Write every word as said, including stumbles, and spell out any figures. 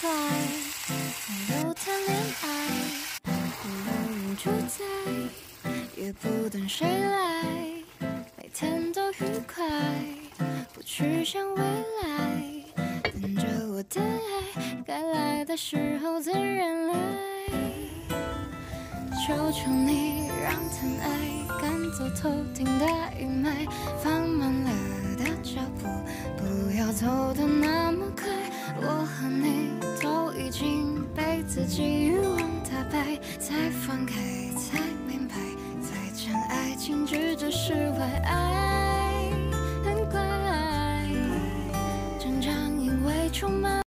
快，没有谈恋爱，没有人主宰，也不等谁来，每天都愉快，不去想未来，等着我的爱，该来的时候自然来。求求你让疼爱赶走头顶的阴霾，放慢了的脚步，不要走得那么快。我和你都已经被自己欲望打败，才放开，才明白，再讲爱情只只是为爱，很怪，成长因为充满。